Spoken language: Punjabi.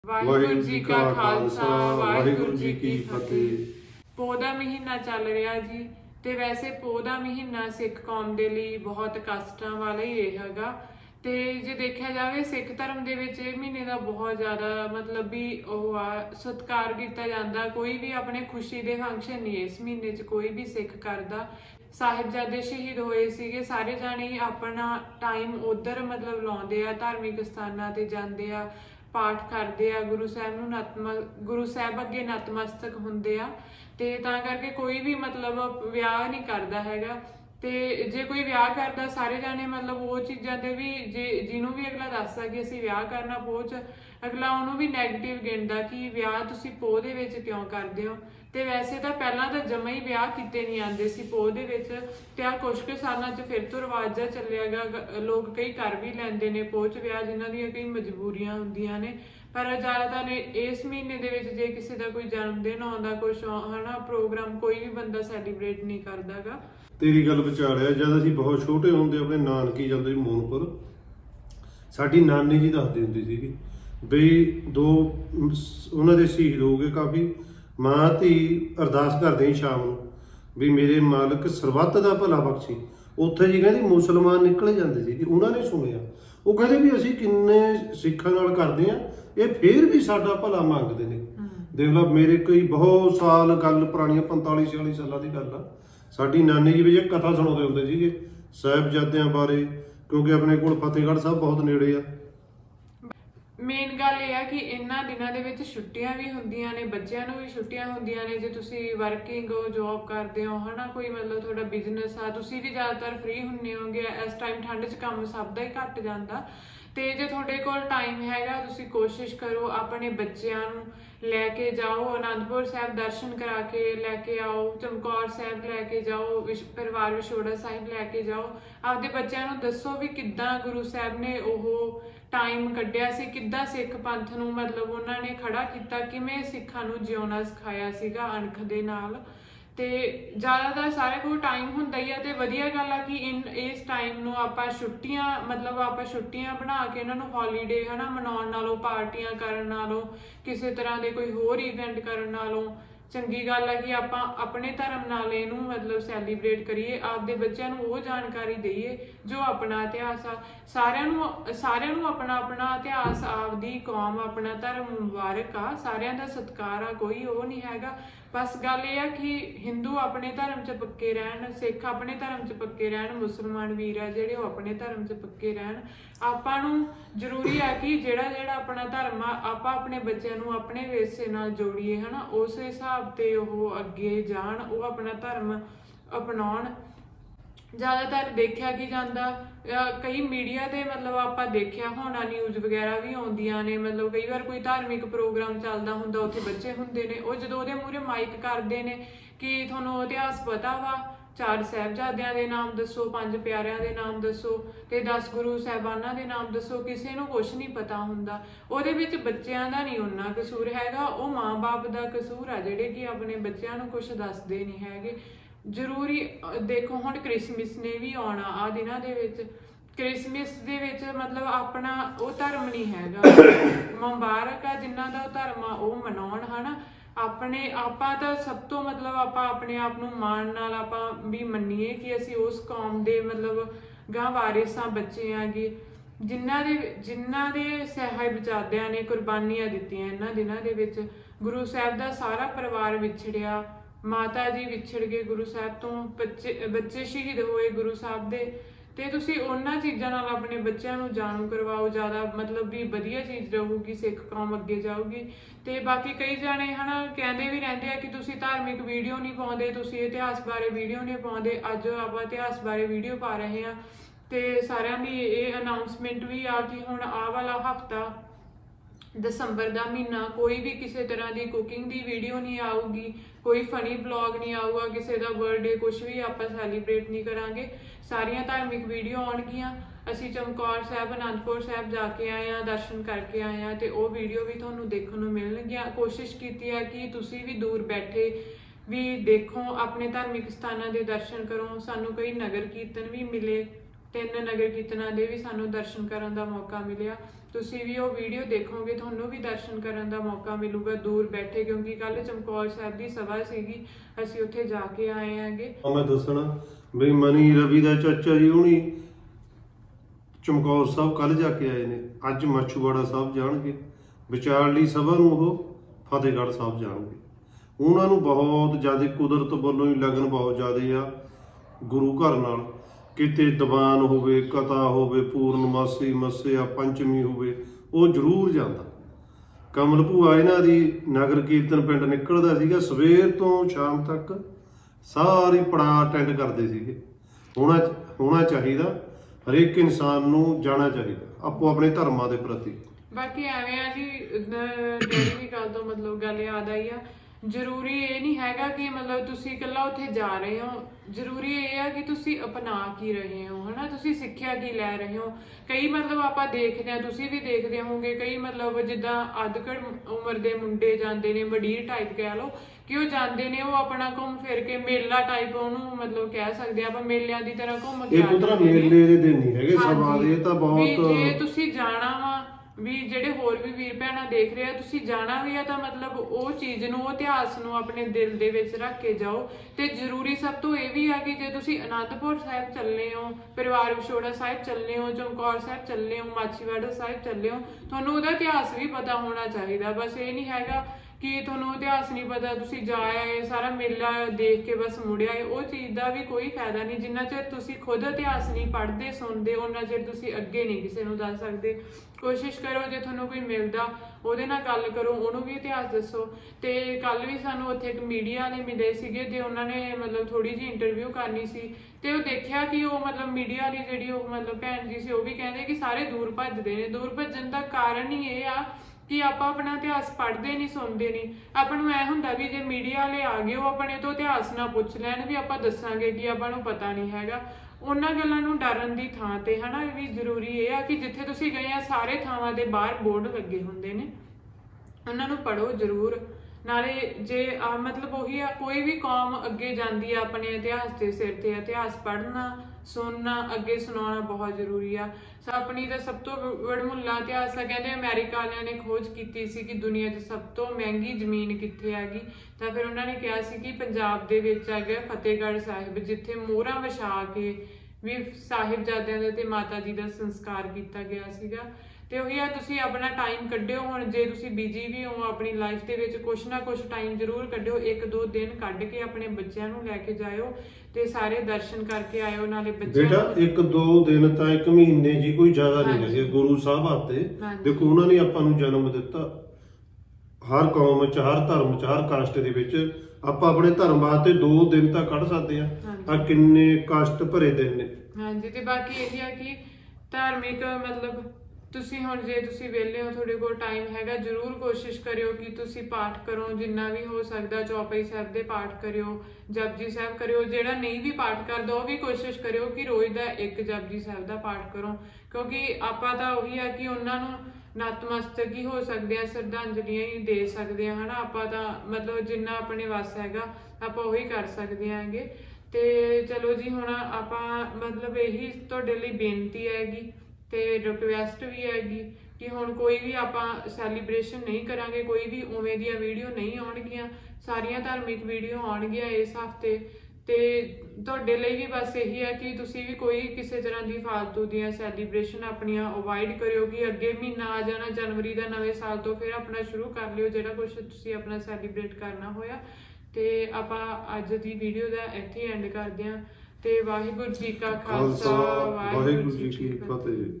ਵਾਹਿਗੁਰੂ ਜੀ ਕਾ ਖਾਲਸਾ ਵਾਹਿਗੁਰੂ ਜੀ ਕੀ ਫਤਿਹ। ਪੋਹ ਦਾ ਮਹੀਨਾ ਚੱਲ ਰਿਹਾ ਜੀ ਤੇ ਵੈਸੇ ਪੋਹ ਦਾ ਮਹੀਨਾ ਸਿੱਖ ਕੌਮ ਦੇ ਲਈ ਬਹੁਤ ਕਸ਼ਟਾਂ ਵਾਲਾ ਹੀ ਰਹੇਗਾ। ਤੇ ਜੇ ਦੇਖਿਆ ਜਾਵੇ ਸਿੱਖ ਧਰਮ ਦੇ ਵਿੱਚ ਇਹ ਮਹੀਨੇ ਦਾ ਬਹੁਤ ਜ਼ਿਆਦਾ ਮਤਲਬ ਵੀ ਉਹ ਆ ਸਤਿਕਾਰ ਕੀਤਾ ਜਾਂਦਾ। ਕੋਈ ਵੀ ਆਪਣੇ ਖੁਸ਼ੀ ਦੇ ਫੰਕਸ਼ਨ ਨਹੀਂ ਇਸ ਮਹੀਨੇ 'ਚ ਕੋਈ ਵੀ ਸਿੱਖ ਕਰਦਾ। ਸਾਹਿਬਜ਼ਾਦੇ ਸ਼ਹੀਦ ਹੋਏ ਸੀਗੇ, ਸਾਰੇ ਜਾਣੇ ਆਪਣਾ ਟਾਈਮ ਉਧਰ ਮਤਲਬ ਲਾਉਂਦੇ ਆ, ਧਾਰਮਿਕ ਸਥਾਨਾਂ ਤੇ ਜਾਂਦੇ ਆ, ਪਾਠ ਕਰਦੇ ਆ, ਗੁਰੂ ਸਾਹਿਬ ਅੱਗੇ ਨਤਮਸਤਕ ਹੁੰਦੇ ਆ। ਤੇ ਤਾਂ ਕਰਕੇ ਕੋਈ ਵੀ ਮਤਲਬ ਵਿਆਹ ਨਹੀਂ ਕਰਦਾ ਹੈਗਾ। ਤੇ ਜੇ ਕੋਈ ਵਿਆਹ ਕਰਦਾ ਸਾਰੇ ਜਾਣੇ ਮਤਲਬ ਉਹ ਚੀਜ਼ਾਂ ਤੇ ਵੀ ਜਿਹਨੂੰ ਵੀ ਅਗਲਾ ਦੱਸਦਾ ਕਿ ਅਸੀਂ ਵਿਆਹ ਕਰਨਾ ਪੋਹ 'ਚ, ਅਗਲਾ ਉਹਨੂੰ ਵੀ ਨੈਗੇਟਿਵ ਗਿਣਦਾ ਕਿ ਵਿਆਹ ਤੁਸੀਂ ਪੋਹ ਦੇ ਵਿੱਚ ਕਿਉਂ ਕਰਦੇ ਹੋ। ਤੇ ਵੈਸੇ ਤਾਂ ਪਹਿਲਾਂ ਤਾਂ ਜਮਾ ਹੀ ਵਿਆਹ ਕੀਤੇ ਨਹੀਂ ਆਉਂਦੇ ਸੀ ਪੋਹ ਦੇ ਵਿੱਚ, ਤੇ ਆਹ ਕੁਛ ਕੁ ਸਾਲਾਂ 'ਚ ਫਿਰ ਤੋਂ ਰਿਵਾਜ ਜਿਹਾ ਚੱਲਿਆ ਗਾ। ਲੋਕ ਕਈ ਕਰ ਵੀ ਲੈਂਦੇ ਨੇ ਪੋਹ 'ਚ ਵਿਆਹ, ਜਿਨ੍ਹਾਂ ਦੀਆਂ ਕਈ ਮਜਬੂਰੀਆਂ ਹੁੰਦੀਆਂ ਨੇ। ਪਰ ਜ਼ਿਆਦਾਤਰ ਇਸ ਮਹੀਨੇ ਦੇ ਵਿੱਚ ਜੇ ਕਿਸੇ ਦਾ ਕੋਈ ਜਨਮ ਦਿਨ ਆਉਂਦਾ, ਕੁਛ ਹਨਾ ਪ੍ਰੋਗਰਾਮ, ਕੋਈ ਵੀ ਬੰਦਾ ਸੈਲੀਬ੍ਰੇਟ ਨਹੀਂ ਕਰਦਾ ਗਾ। ਤੇਰੀ ਗੱਲ ਵਿਚਾਲਿਆ, ਜਦ ਅਸੀਂ ਬਹੁਤ ਛੋਟੇ ਹੁੰਦੇ ਆਪਣੇ ਨਾਨਕੀ ਜਾਂਦੇ ਸੀ ਮੋਨਪੁਰ, ਸਾਡੀ ਨਾਨੀ ਜੀ ਦੱਸਦੀ ਹੁੰਦੀ ਸੀਗੀ ਬਈ ਦੋ ਉਹਨਾਂ ਦੇ ਸ਼ਹੀਦ ਹੋ ਗਏ ਕਾਫੀ, ਮਾਂ ਧੀ ਅਰਦਾਸ ਕਰਦੇ ਸੀ ਸ਼ਾਮ ਨੂੰ ਵੀ ਮੇਰੇ ਮਾਲਕ ਸਰਬੱਤ ਦਾ ਭਲਾ ਬਖਸ਼ੀ। ਉੱਥੇ ਜੀ ਕਹਿੰਦੀ ਮੁਸਲਮਾਨ ਨਿਕਲੇ ਜਾਂਦੇ ਸੀ, ਉਹਨਾਂ ਨੇ ਸੁਣਿਆ, ਉਹ ਕਹਿੰਦੇ ਵੀ ਅਸੀਂ ਕਿੰਨੇ ਸਿੱਖਾਂ ਨਾਲ ਕਰਦੇ ਆ, ਇਹ ਫੇਰ ਵੀ ਸਾਡਾ ਭਲਾ ਮੰਗਦੇ ਨੇ। ਦੇਖ ਲਾ, ਮੇਰੇ ਕੋਈ ਬਹੁਤ ਸਾਲ ਗੱਲ ਪੁਰਾਣੀਆਂ 45-46 ਸਾਲਾਂ ਦੀ ਗੱਲ ਆ, ਸਾਡੀ ਨਾਨੀ ਜੀ ਵੀ ਇਹ ਕਥਾ ਸੁਣਾਉਂਦੇ ਹੁੰਦੇ ਸੀਗੇ ਸਾਹਿਬਜ਼ਾਦਿਆਂ ਬਾਰੇ, ਕਿਉਂਕਿ ਆਪਣੇ ਕੋਲ ਫਤਿਹਗੜ੍ਹ ਸਾਹਿਬ ਬਹੁਤ ਨੇੜੇ ਆ। ਮੇਨ ਗੱਲ ਇਹ ਆ ਕਿ ਇਹਨਾਂ ਦਿਨਾਂ ਦੇ ਵਿੱਚ ਛੁੱਟੀਆਂ ਵੀ ਹੁੰਦੀਆਂ ਨੇ, ਬੱਚਿਆਂ ਨੂੰ ਵੀ ਛੁੱਟੀਆਂ ਹੁੰਦੀਆਂ ਨੇ। ਜੇ ਤੁਸੀਂ ਵਰਕਿੰਗ ਹੋ, ਜੋਬ ਕਰਦੇ ਹੋ ਹਨਾ, ਕੋਈ ਮਤਲਬ ਤੁਹਾਡਾ ਬਿਜ਼ਨਸ ਆ, ਤੁਸੀਂ ਵੀ ਜ਼ਿਆਦਾਤਰ ਫ੍ਰੀ ਹੁੰਦੇ ਹੋਗੇ ਇਸ ਟਾਈਮ। ਠੰਡ 'ਚ ਕੰਮ ਸਭ ਦਾ ਹੀ ਘੱਟ ਜਾਂਦਾ। ਤੇ ਜੇ ਤੁਹਾਡੇ ਕੋਲ ਟਾਈਮ ਹੈਗਾ, ਤੁਸੀਂ ਕੋਸ਼ਿਸ਼ ਕਰੋ ਆਪਣੇ ਬੱਚਿਆਂ ਨੂੰ ਲੈ ਕੇ ਜਾਓ, ਅਨੰਦਪੁਰ ਸਾਹਿਬ ਦਰਸ਼ਨ ਕਰਾ ਕੇ ਲੈ ਕੇ ਆਓ, ਚਮਕੌਰ ਸਾਹਿਬ ਲੈ ਕੇ ਜਾਓ, ਪਰਿਵਾਰ ਵਿਛੋੜਾ ਸਾਹਿਬ ਲੈ ਕੇ ਜਾਓ। ਆਪਦੇ ਬੱਚਿਆਂ ਨੂੰ ਦੱਸੋ ਵੀ ਕਿੱਦਾਂ ਗੁਰੂ ਸਾਹਿਬ ਨੇ ਉਹ ਟਾਈਮ ਕੱਢਿਆ ਸੀ, ਕਿੱਦਾਂ ਸਿੱਖ ਪੰਥ ਨੂੰ ਮਤਲਬ ਉਹਨਾਂ ਨੇ ਖੜਾ ਕੀਤਾ, ਕਿਵੇਂ ਸਿੱਖਾਂ ਨੂੰ ਜਿਉਣਾ ਸਿਖਾਇਆ ਸੀਗਾ ਅਣਖ ਦੇ ਨਾਲ। ਤੇ ਜ਼ਿਆਦਾਤਰ ਸਾਰੇ ਕੋਲ ਟਾਈਮ ਹੁੰਦਾ ਹੀ ਆ। ਤੇ ਵਧੀਆ ਗੱਲ ਆ ਕਿ ਇਸ ਟਾਈਮ ਨੂੰ ਆਪਾਂ ਛੁੱਟੀਆਂ ਬਣਾ ਕੇ ਇਹਨਾਂ ਨੂੰ ਹੌਲੀਡੇ ਹਨਾ ਮਨਾਉਣ ਨਾਲੋਂ, ਪਾਰਟੀਆਂ ਕਰਨ ਨਾਲੋਂ, ਕਿਸੇ ਤਰ੍ਹਾਂ ਦੇ ਕੋਈ ਹੋਰ ਇਵੈਂਟ ਕਰਨ ਨਾਲੋਂ ਚੰਗੀ ਗੱਲ ਆ ਕਿ ਆਪਾਂ ਆਪਣੇ ਧਰਮ ਨਾਲ ਇਹਨੂੰ ਮਤਲਬ ਸੈਲੀਬ੍ਰੇਟ ਕਰੀਏ, ਆਪਦੇ ਬੱਚਿਆਂ ਨੂੰ ਉਹ ਜਾਣਕਾਰੀ ਦਈਏ ਜੋ ਆਪਣਾ ਇਤਿਹਾਸ ਆ। ਸਾਰਿਆਂ ਨੂੰ ਆਪਣਾ ਇਤਿਹਾਸ, ਆਪਦੀ ਕੌਮ, ਆਪਣਾ ਧਰਮ ਮੁਬਾਰਕ ਆ, ਸਾਰਿਆਂ ਦਾ ਸਤਿਕਾਰ ਆ, ਕੋਈ ਉਹ ਨਹੀਂ ਹੈਗਾ। ਬਸ ਗੱਲ ਇਹ ਆ ਕਿ ਹਿੰਦੂ ਆਪਣੇ ਧਰਮ 'ਚ ਪੱਕੇ ਰਹਿਣ, ਸਿੱਖ ਆਪਣੇ ਧਰਮ 'ਚ ਪੱਕੇ ਰਹਿਣ, ਮੁਸਲਮਾਨ ਵੀਰ ਆ ਜਿਹੜੇ ਉਹ ਆਪਣੇ ਧਰਮ 'ਚ ਪੱਕੇ ਰਹਿਣ। ਆਪਾਂ ਨੂੰ ਜ਼ਰੂਰੀ ਆ ਕਿ ਜਿਹੜਾ ਆਪਣਾ ਧਰਮ ਆ ਆਪਾਂ ਆਪਣੇ ਬੱਚਿਆਂ ਨੂੰ ਆਪਣੇ ਵਿਰਸੇ ਨਾਲ ਜੋੜੀਏ ਹਨਾ, ਉਸ ਹਿਸਾਬ ਤੇ ਉਹ ਅੱਗੇ ਜਾਣ, ਉਹ ਆਪਣਾ ਧਰਮ ਅਪਣਾਉਣ। ਜ਼ਿਆਦਾਤਰ ਦੇਖਿਆ ਕੀ ਜਾਂਦਾ, ਕਈ ਮੀਡੀਆ ਤੇ ਮਤਲਬ ਆਪਾਂ ਦੇਖਿਆ ਹੋਣਾ, ਨਿਊਜ਼ ਵਗੈਰਾ ਵੀ ਆਉਂਦੀਆਂ ਨੇ, ਮਤਲਬ ਕਈ ਵਾਰ ਕੋਈ ਧਾਰਮਿਕ ਪ੍ਰੋਗਰਾਮ ਚੱਲਦਾ ਹੁੰਦਾ, ਉੱਥੇ ਬੱਚੇ ਹੁੰਦੇ ਨੇ, ਉਹ ਜਦੋਂ ਉਹਦੇ ਮੂਹਰੇ ਮਾਈਕ ਕਰਦੇ ਨੇ ਕਿ ਤੁਹਾਨੂੰ ਇਤਿਹਾਸ ਪਤਾ ਵਾ, 4 ਸਾਹਿਬਜ਼ਾਦਿਆਂ ਦੇ ਨਾਮ ਦੱਸੋ, 5 ਪਿਆਰਿਆਂ ਦੇ ਨਾਮ ਦੱਸੋ, ਤੇ 10 ਗੁਰੂ ਸਾਹਿਬਾਨਾਂ ਦੇ ਨਾਮ ਦੱਸੋ। ਕਿਸੇ ਨੂੰ ਕੁਛ ਨਹੀਂ ਪਤਾ ਹੁੰਦਾ। ਉਹਦੇ ਵਿੱਚ ਬੱਚਿਆਂ ਦਾ ਨਹੀਂ ਉਹਨਾਂ ਕਸੂਰ ਹੈਗਾ, ਉਹ ਮਾਂ-ਬਾਪ ਦਾ ਕਸੂਰ ਆ ਜਿਹੜੇ ਕਿ ਆਪਣੇ ਬੱਚਿਆਂ ਨੂੰ ਕੁਛ ਦੱਸਦੇ ਨਹੀਂ ਹੈਗੇ। ਜ਼ਰੂਰੀ ਦੇਖੋ, ਹੁਣ ਕ੍ਰਿਸਮਿਸ ਨੇ ਵੀ ਆਉਣਾ ਆ ਦਿਨਾਂ ਦੇ ਵਿੱਚ। ਕ੍ਰਿਸਮਿਸ ਦੇ ਵਿੱਚ ਮਤਲਬ ਆਪਣਾ ਉਹ ਧਰਮ ਨਹੀਂ ਹੈਗਾ, ਮੁਬਾਰਕ ਆ ਜਿਨ੍ਹਾਂ ਦਾ ਧਰਮ ਆ ਉਹ ਮਨਾਉਣ ਹਨਾ। ਆਪਾਂ ਤਾਂ ਸਭ ਤੋਂ ਮਤਲਬ ਆਪਾਂ ਆਪਣੇ ਆਪ ਨੂੰ ਮਾਣ ਨਾਲ ਆਪਾਂ ਵੀ ਮੰਨੀਏ ਕਿ ਅਸੀਂ ਉਸ ਕੌਮ ਦੇ ਮਤਲਬ ਗਾਂ ਵਾਰਿਸਾਂ ਬੱਚੇ ਆਂਗੇ ਜਿਨ੍ਹਾਂ ਦੇ ਸਾਹਿਬਜ਼ਾਦਿਆਂ ਨੇ ਕੁਰਬਾਨੀਆਂ ਦਿੱਤੀਆਂ ਇਹਨਾਂ ਦਿਨਾਂ ਦੇ ਵਿੱਚ। ਗੁਰੂ ਸਾਹਿਬ ਦਾ ਸਾਰਾ ਪਰਿਵਾਰ ਵਿਛੜਿਆ, ਮਾਤਾ ਜੀ ਵਿਛੜ ਗਏ ਗੁਰੂ ਸਾਹਿਬ ਤੋਂ, ਬੱਚੇ ਸ਼ਹੀਦ ਹੋਏ ਗੁਰੂ ਸਾਹਿਬ ਦੇ। ਤੇ ਤੁਸੀਂ ਉਹਨਾਂ ਚੀਜ਼ਾਂ ਨਾਲ ਆਪਣੇ ਬੱਚਿਆਂ ਨੂੰ ਜਾਣੂ ਕਰਵਾਓ, ਜ਼ਿਆਦਾ ਮਤਲਬ ਵੀ ਵਧੀਆ ਚੀਜ਼ ਰਹੂਗੀ, ਸਿੱਖ ਕੌਮ ਅੱਗੇ ਜਾਊਗੀ। ਤੇ ਬਾਕੀ ਕਈ ਜਾਣੇ ਹਨਾ ਕਹਿੰਦੇ ਵੀ ਰਹਿੰਦੇ ਆ ਕਿ ਤੁਸੀਂ ਧਾਰਮਿਕ ਵੀਡੀਓ ਨਹੀਂ ਪਾਉਂਦੇ, ਤੁਸੀਂ ਇਤਿਹਾਸ ਬਾਰੇ ਵੀਡੀਓ ਨਹੀਂ ਪਾਉਂਦੇ। ਅੱਜ ਆਪਾਂ ਇਤਿਹਾਸ ਬਾਰੇ ਵੀਡੀਓ ਪਾ ਰਹੇ ਹਾਂ। ਤੇ ਸਾਰਿਆਂ ਦੀ ਇਹ ਅਨਾਉਂਸਮੈਂਟ ਵੀ ਆ ਕਿ ਹੁਣ ਆਹ ਵਾਲਾ ਹਫਤਾ, ਦਸੰਬਰ ਦਾ ਮਹੀਨਾ, ਕੋਈ ਵੀ ਕਿਸੇ ਤਰ੍ਹਾਂ ਦੀ ਕੁਕਿੰਗ ਦੀ ਵੀਡੀਓ ਨਹੀਂ ਆਊਗੀ, ਕੋਈ ਫਨੀ ਬਲੌਗ ਨਹੀਂ ਆਊਗਾ, ਕਿਸੇ ਦਾ ਬਰਥਡੇ ਕੁਛ ਵੀ ਆਪਾਂ ਸੈਲੀਬ੍ਰੇਟ ਨਹੀਂ ਕਰਾਂਗੇ। ਸਾਰੀਆਂ ਧਾਰਮਿਕ ਵੀਡੀਓ ਆਉਣਗੀਆਂ। ਅਸੀਂ ਚਮਕੌਰ ਸਾਹਿਬ, ਅਨੰਦਪੁਰ ਸਾਹਿਬ ਜਾ ਕੇ ਆਏ ਹਾਂ, ਦਰਸ਼ਨ ਕਰਕੇ ਆਏ ਹਾਂ, ਤੇ ਉਹ ਵੀਡੀਓ ਵੀ ਤੁਹਾਨੂੰ ਦੇਖਣ ਨੂੰ ਮਿਲਣਗੀਆਂ। ਕੋਸ਼ਿਸ਼ ਕੀਤੀ ਹੈ ਕਿ ਤੁਸੀਂ ਵੀ ਦੂਰ ਬੈਠੇ ਵੀ ਦੇਖੋ, ਆਪਣੇ ਧਾਰਮਿਕ ਸਥਾਨਾਂ ਦੇ ਦਰਸ਼ਨ ਕਰੋ, ਸਾਨੂੰ ਕਈ ਨਗਰ ਕੀਰਤਨ ਵੀ ਮਿਲੇ। 3 ਨਗਰ ਕੀਰਤਨਾਂ ਦੇ ਵੀ ਸਾਨੂੰ ਦਰਸ਼ਨ ਕਰਨ ਦਾ ਮੌਕਾ ਮਿਲਿਆ। ਤੁਸੀਂ ਵੀ ਉਹ ਵੀਡੀਓ ਦੇਖੋਗੇ, ਤੁਹਾਨੂੰ ਵੀ ਦਰਸ਼ਨ ਕਰਨ ਦਾ ਮੌਕਾ ਮਿਲੂਗਾ ਦੂਰ ਬੈਠੇ, ਕਿਉਂਕਿ ਕੱਲ ਚਮਕੌਰ ਸਾਹਿਬ ਦੀ ਸਭਾ ਸੀਗੀ, ਅਸੀਂ ਉੱਥੇ ਜਾ ਕੇ ਆਏ ਆਂਗੇ। ਮੈਂ ਦੱਸਣਾ ਬਈ ਮਨੀ ਰਵੀ ਦਾ ਚਾਚਾ ਜੀ ਹੁਣੀ ਚਮਕੌਰ ਸਾਹਿਬ ਕੱਲ ਜਾ ਕੇ ਆਏ ਨੇ, ਅੱਜ ਮਾਛੂਵਾੜਾ ਸਾਹਿਬ ਜਾਣਗੇ, ਵਿਚਾਰਲੀ ਸਭਾ ਨੂੰ ਉਹ ਫਤਿਹਗੜ੍ਹ ਸਾਹਿਬ ਜਾਣਗੇ। ਉਹਨਾਂ ਨੂੰ ਬਹੁਤ ਜ਼ਿਆਦਾ ਕੁਦਰਤ ਵੱਲੋਂ ਹੀ ਲਗਨ ਬਹੁਤ ਜ਼ਿਆਦਾ ਆ ਗੁਰੂ ਘਰ ਨਾਲ। ਕਿਤੇ ਦੀਵਾਨ ਹੋਵੇ, ਕਥਾ ਹੋਵੇ, ਪੂਰਨਮਾਸੀ, ਮੱਸਿਆ, ਪੰਚਮੀ ਹੋਵੇ, ਉਹ ਜ਼ਰੂਰ ਜਾਂਦਾ। ਕਮਲ ਭੂਆ ਇਹਨਾਂ ਦੀ ਨਗਰ ਕੀਰਤਨ ਪਿੰਡ ਨਿਕਲਦਾ ਸੀਗਾ, ਸਵੇਰ ਤੋਂ ਸ਼ਾਮ ਤੱਕ ਸਾਰੀ ਪੜਾਅ ਅਟੈਂਡ ਕਰਦੇ ਸੀਗੇ। ਹੋਣਾ ਚਾਹੀਦਾ, ਹਰੇਕ ਇਨਸਾਨ ਨੂੰ ਜਾਣਾ ਚਾਹੀਦਾ ਆਪੋ ਆਪਣੇ ਧਰਮਾਂ ਦੇ ਪ੍ਰਤੀ। ਬਾਕੀ ਐਵੇਂ ਆ ਜੀ, ਜਿਹੜੀ ਵੀ ਗੱਲ ਤੋਂ ਮਤਲਬ ਗੱਲ ਯਾਦ ਆਈ ਆ, ਜ਼ਰੂਰੀ ਇਹ ਨਹੀਂ ਹੈਗਾ ਕਿ ਮਤਲਬ ਤੁਸੀਂ ਇਕੱਲਾ ਉੱਥੇ ਜਾ ਰਹੇ ਹੋ, ਜ਼ਰੂਰੀ ਇਹ ਆ ਕਿ ਤੁਸੀਂ ਅਪਣਾ ਕੀ ਰਹੇ ਹੋ, ਹਨਾ, ਤੁਸੀਂ ਸਿੱਖਿਆ ਕੀ ਲੈ ਰਹੇ ਹੋ। ਕਈ ਮਤਲਬ ਆਪਾਂ ਦੇਖਦੇ ਆ, ਤੁਸੀਂ ਵੀ ਦੇਖਦੇ ਹੋਵੋਗੇ, ਕਈ ਮਤਲਬ ਜਿੱਦਾਂ ਅਧਕੜ ਉਮਰ ਦੇ ਮੁੰਡੇ ਜਾਂਦੇ ਨੇ, ਵਡੀਰ ਟਾਈਪ ਕਹਿ ਲਓ, ਕਿ ਉਹ ਜਾਂਦੇ ਨੇ, ਉਹ ਆਪਣਾ ਘੁੰਮ ਫਿਰ ਕੇ ਮੇਲਾ ਟਾਈਪ ਉਹਨੂੰ ਮਤਲਬ ਕਹਿ ਸਕਦੇ ਆ ਆਪਾਂ, ਮੇਲਿਆਂ ਦੀ ਤਰ੍ਹਾਂ ਘੁੰਮ ਕੇ ਇਹ ਪੁੱਤਰਾ ਮੇਲੇ ਦੇ ਦਿਨ ਨਹੀਂ ਹੈਗੇ ਸਮਾਂ ਦੇ, ਇਹ ਤਾਂ ਬਹੁਤ ਜੇ ਤੁਸੀਂ ਜਾਣਾ ਵਾ ਵੀ, ਜਿਹੜੇ ਹੋਰ ਵੀ ਵੀਰ ਭੈਣਾਂ ਦੇਖ ਰਹੇ ਆ, ਤੁਸੀਂ ਜਾਣਾ ਵੀ ਆ ਤਾਂ ਮਤਲਬ ਉਹ ਚੀਜ਼ ਨੂੰ, ਉਹ ਇਤਿਹਾਸ ਨੂੰ ਆਪਣੇ ਦਿਲ ਦੇ ਵਿੱਚ ਰੱਖ ਕੇ ਜਾਓ। ਤੇ ਜ਼ਰੂਰੀ ਸਭ ਤੋਂ ਇਹ ਵੀ ਆ ਕਿ ਜੇ ਤੁਸੀਂ ਅਨੰਦਪੁਰ ਸਾਹਿਬ ਚੱਲੇ ਹੋ, ਪਰਿਵਾਰ ਵਿਛੋੜਾ ਸਾਹਿਬ ਚੱਲੇ ਹੋ, ਚਮਕੌਰ ਸਾਹਿਬ ਚੱਲੇ ਹੋ, ਮਾਛੀਵਾੜਾ ਸਾਹਿਬ ਚੱਲੇ ਹੋ, ਤੁਹਾਨੂੰ ਉਹਦਾ ਇਤਿਹਾਸ ਵੀ ਪਤਾ ਹੋਣਾ ਚਾਹੀਦਾ। ਬਸ ਇਹ ਨਹੀਂ ਹੈਗਾ ਕਿ ਤੁਹਾਨੂੰ ਇਤਿਹਾਸ ਨਹੀਂ ਪਤਾ, ਤੁਸੀਂ ਜਾ ਆਏ, ਸਾਰਾ ਮੇਲਾ ਦੇਖ ਕੇ ਬਸ ਮੁੜ ਆਏ, ਉਹ ਚੀਜ਼ ਦਾ ਵੀ ਕੋਈ ਫਾਇਦਾ ਨਹੀਂ। ਜਿੰਨਾ ਚਿਰ ਤੁਸੀਂ ਖੁਦ ਇਤਿਹਾਸ ਨਹੀਂ ਪੜ੍ਹਦੇ ਸੁਣਦੇ, ਉਹਨਾਂ ਚਿਰ ਤੁਸੀਂ ਅੱਗੇ ਨਹੀਂ ਕਿਸੇ ਨੂੰ ਦੱਸ ਸਕਦੇ। ਕੋਸ਼ਿਸ਼ ਕਰੋ ਜੇ ਤੁਹਾਨੂੰ ਕੋਈ ਮਿਲਦਾ ਉਹਦੇ ਨਾਲ ਗੱਲ ਕਰੋ, ਉਹਨੂੰ ਵੀ ਇਤਿਹਾਸ ਦੱਸੋ। ਤੇ ਕੱਲ ਵੀ ਸਾਨੂੰ ਉੱਥੇ ਇੱਕ ਮੀਡੀਆ ਵਾਲੇ ਮਿਲੇ ਸੀਗੇ, ਤੇ ਉਹਨਾਂ ਨੇ ਮਤਲਬ ਥੋੜੀ ਜਿਹੀ ਇੰਟਰਵਿਊ ਕਰਨੀ ਸੀ, ਤੇ ਉਹ ਦੇਖਿਆ ਕਿ ਉਹ ਮਤਲਬ ਮੀਡੀਆ ਵਾਲੀ ਜਿਹੜੀ ਉਹ ਮਤਲਬ ਭੈਣ ਜੀ ਸੀ, ਉਹ ਵੀ ਕਹਿੰਦੇ ਕਿ ਸਾਰੇ ਦੂਰ ਭੱਜਦੇ ਨੇ। ਦੂਰ ਭੱਜਣ ਦਾ ਕਾਰਨ ਹੀ ਇਹ ਆ ਕਿ ਆਪਾਂ ਆਪਣਾ ਇਤਿਹਾਸ ਪੜ੍ਹਦੇ ਨਹੀਂ, ਸੁਣਦੇ ਨਹੀਂ। ਆਪਾਂ ਨੂੰ ਐ ਹੁੰਦਾ ਵੀ ਜੇ ਮੀਡੀਆ ਵਾਲੇ ਆ ਗਏ, ਉਹ ਆਪਣੇ ਤੋਂ ਇਤਿਹਾਸ ਨਾ ਪੁੱਛ ਲੈਣ ਵੀ ਆਪਾਂ ਦੱਸਾਂਗੇ ਕਿ ਆਪਾਂ ਨੂੰ ਪਤਾ ਨਹੀਂ ਹੈਗਾ। ਉਹਨਾਂ ਗੱਲਾਂ ਨੂੰ ਡਰਨ ਦੀ ਥਾਂ ਤੇ, ਹਨਾ, ਵੀ ਜ਼ਰੂਰੀ ਇਹ ਆ ਕਿ ਜਿੱਥੇ ਤੁਸੀਂ ਗਏ ਆ ਸਾਰੇ ਥਾਵਾਂ ਦੇ ਬਾਹਰ ਬੋਰਡ ਲੱਗੇ ਹੁੰਦੇ ਨੇ, ਉਹਨਾਂ ਨੂੰ ਪੜ੍ਹੋ ਜ਼ਰੂਰ। ਨਾਲੇ ਜੇ ਮਤਲਬ ਉਹੀ ਆ, ਕੋਈ ਵੀ ਕੌਮ ਅੱਗੇ ਜਾਂਦੀ ਆ ਆਪਣੇ ਇਤਿਹਾਸ ਦੇ ਸਿਰ ਤੇ, ਇਤਿਹਾਸ ਪੜ੍ਹਨਾ, ਸੁਣਨਾ, ਅੱਗੇ ਸੁਣਾਉਣਾ ਬਹੁਤ ਜ਼ਰੂਰੀ ਆ। ਆਪਣੀ ਤਾਂ ਸਭ ਤੋਂ ਵਡਮੁੱਲਾ ਇਤਿਹਾਸ ਆ। ਕਹਿੰਦੇ ਅਮਰੀਕਾ ਵਾਲਿਆਂ ਨੇ ਖੋਜ ਕੀਤੀ ਸੀ ਕਿ ਦੁਨੀਆ 'ਚ ਸਭ ਤੋਂ ਮਹਿੰਗੀ ਜ਼ਮੀਨ ਕਿੱਥੇ ਹੈਗੀ, ਤਾਂ ਫਿਰ ਉਹਨਾਂ ਨੇ ਕਿਹਾ ਸੀ ਕਿ ਪੰਜਾਬ ਦੇ ਵਿੱਚ ਹੈਗਾ ਫਤਿਹਗੜ੍ਹ ਸਾਹਿਬ, ਜਿੱਥੇ ਮੋਹਰਾਂ ਵਿਛਾ ਕੇ ਵੀ ਸਾਹਿਬਜ਼ਾਦਿਆਂ ਦੇ ਤੇ ਮਾਤਾ ਜੀ ਦਾ ਸੰਸਕਾਰ ਕੀਤਾ ਗਿਆ ਸੀਗਾ। ਤੇ ਉਹੀ ਆ, ਤੁਸੀਂ ਆਪਣਾ ਟਾਈਮ ਕੱਢਿਓ। ਹੁਣ ਜੇ ਤੁਸੀਂ ਬਿਜੀ ਵੀ ਹੋ ਆਪਣੀ ਲਾਈਫ ਦੇ ਵਿੱਚ, ਕੁਛ ਨਾ ਕੁਛ ਟਾਈਮ ਜ਼ਰੂਰ ਕੱਢਿਓ, 1-2 ਦਿਨ ਕੱਢ ਕੇ ਆਪਣੇ ਬੱਚਿਆਂ ਨੂੰ ਲੈ ਕੇ ਜਾਇਓ ਤੇ ਸਾਰੇ ਦਰਸ਼ਨ ਕਰਕੇ ਆਇਓ। ਨਾਲੇ ਬੱਚਿਆਂ ਬੇਟਾ 1-2 ਦਿਨ ਤਾਂ 1 ਮਹੀਨੇ ਜੀ ਕੋਈ ਜ਼ਿਆਦਾ ਨਹੀਂ ਹੈਗੇ ਗੁਰੂ ਸਾਹਿਬ ਆਤੇ। ਦੇਖੋ ਉਹਨਾਂ ਨੇ ਆਪਾਂ ਨੂੰ ਜਨਮ ਦਿੱਤਾ, ਹਰ ਕੌਮ 'ਚ, ਹਰ ਧਰਮ 'ਚ, ਹਰ ਕਾਸਟ ਦੇ ਵਿੱਚ ਆਪਾਂ ਆਪਣੇ ਧਰਮ ਵਾਸਤੇ 2 ਦਿਨ ਤਾਂ ਕੱਢ ਸਕਦੇ ਆ ਕਿੰਨੇ ਕਸ਼ਟ ਭਰੇ ਦਿਨ ਨੇ। ਹਾਂਜੀ, ਤੇ ਬਾਕੀ ਇਹ ਆ ਕਿ ਧਾਰਮਿਕ ਮਤਲਬ ਤੁਸੀਂ ਹੁਣ ਜੇ ਤੁਸੀਂ ਵਿਹਲੇ ਹੋ, ਤੁਹਾਡੇ ਕੋਲ ਟਾਈਮ ਹੈਗਾ, ਜ਼ਰੂਰ ਕੋਸ਼ਿਸ਼ ਕਰਿਓ ਕਿ ਤੁਸੀਂ ਪਾਠ ਕਰੋ ਜਿੰਨਾ ਵੀ ਹੋ ਸਕਦਾ। ਚੌਪਈ ਸਾਹਿਬ ਦੇ ਪਾਠ ਕਰਿਓ, ਜਪਜੀ ਸਾਹਿਬ ਕਰਿਓ। ਜਿਹੜਾ ਨਹੀਂ ਵੀ ਪਾਠ ਕਰਦਾ ਉਹ ਵੀ ਕੋਸ਼ਿਸ਼ ਕਰਿਓ ਕਿ ਰੋਜ਼ ਦਾ 1 ਜਪਜੀ ਸਾਹਿਬ ਦਾ ਪਾਠ ਕਰੋ, ਕਿਉਂਕਿ ਆਪਾਂ ਤਾਂ ਉਹੀ ਆ ਕਿ ਉਹਨਾਂ ਨੂੰ ਨਤਮਸਤਕ ਹੀ ਹੋ ਸਕਦੇ ਆ, ਸ਼ਰਧਾਂਜਲੀਆਂ ਹੀ ਦੇ ਸਕਦੇ ਆ, ਹਨਾ। ਆਪਾਂ ਤਾਂ ਮਤਲਬ ਜਿੰਨਾ ਆਪਣੇ ਵੱਸ ਹੈਗਾ ਆਪਾਂ ਉਹੀ ਕਰ ਸਕਦੇ ਆਂਗੇ। ਤੇ ਚਲੋ ਜੀ, ਹੁਣ ਆਪਾਂ ਮਤਲਬ ਇਹੀ ਤੁਹਾਡੇ ਲਈ ਬੇਨਤੀ ਹੈਗੀ ਤੇ ਰਿਕਵੈਸਟ ਵੀ ਹੈਗੀ ਕਿ ਹੁਣ ਕੋਈ ਵੀ ਆਪਾਂ ਸੈਲੀਬ੍ਰੇਸ਼ਨ ਨਹੀਂ ਕਰਾਂਗੇ, ਕੋਈ ਵੀ ਉਵੇਂ ਦੀਆਂ ਵੀਡੀਓ ਨਹੀਂ ਆਉਣਗੀਆਂ, ਸਾਰੀਆਂ ਧਾਰਮਿਕ ਵੀਡੀਓ ਆਉਣਗੀਆਂ ਇਸ ਹਫਤੇ। ਤੇ ਤੁਹਾਡੇ ਲਈ ਵੀ ਬਸ ਇਹੀ ਹੈ ਕਿ ਤੁਸੀਂ ਵੀ ਕੋਈ ਕਿਸੇ ਤਰ੍ਹਾਂ ਦੀ ਫਾਲਤੂ ਦੀਆਂ ਸੈਲੀਬ੍ਰੇਸ਼ਨ ਆਪਣੀਆਂ ਅਵੋਇਡ ਕਰਿਓ, ਕਿ ਅੱਗੇ ਮਹੀਨਾ ਆ ਜਾਣਾ ਜਨਵਰੀ ਦਾ, ਨਵੇਂ ਸਾਲ ਤੋਂ ਫਿਰ ਆਪਣਾ ਸ਼ੁਰੂ ਕਰ ਲਿਓ ਜਿਹੜਾ ਕੁਝ ਤੁਸੀਂ ਆਪਣਾ ਸੈਲੀਬ੍ਰੇਟ ਕਰਨਾ ਹੋਇਆ। ਤੇ ਆਪਾਂ ਅੱਜ ਦੀ ਵੀਡੀਓ ਦਾ ਇੱਥੇ ਐਂਡ ਕਰਦੇ ਹਾਂ। ਤੇ ਵਾਹਿਗੁਰੂ ਜੀ ਕਾ ਖਾਲਸਾ, ਵਾਹਿਗੁਰੂ ਜੀ ਕੀ ਫਤਿਹ।